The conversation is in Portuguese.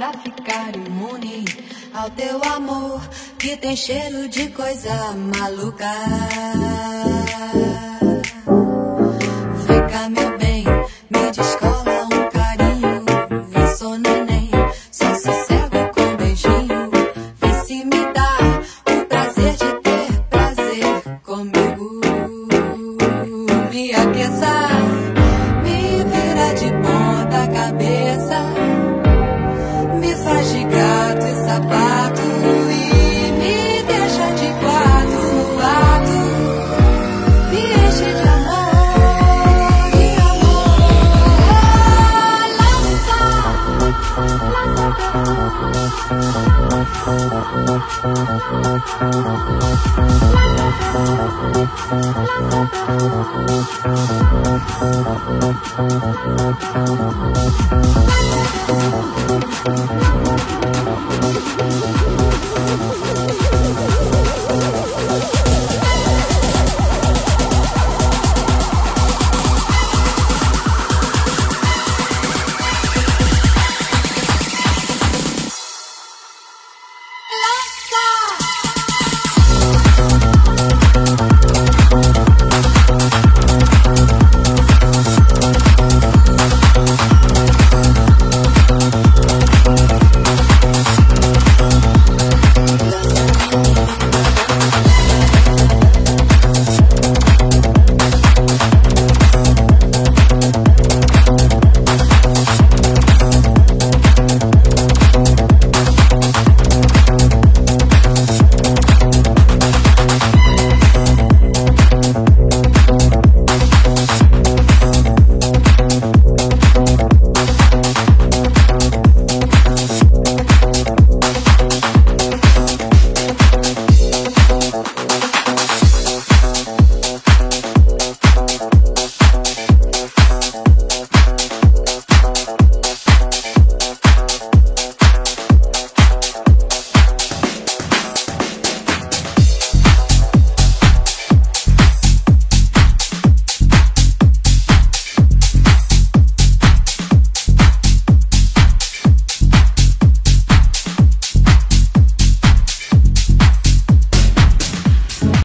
pra ficar imune ao teu amor, que tem cheiro de coisa maluca. Vem cá, meu bem, me descola um carinho. Eu sou neném, só sossego com beijinho. Vê se me dá o prazer de ter prazer comigo. Me aqueça, me vira de ponta cabeça, me faz de gato e sapato e me deixa de quatro no ato, me enche de amor e amor. Laça.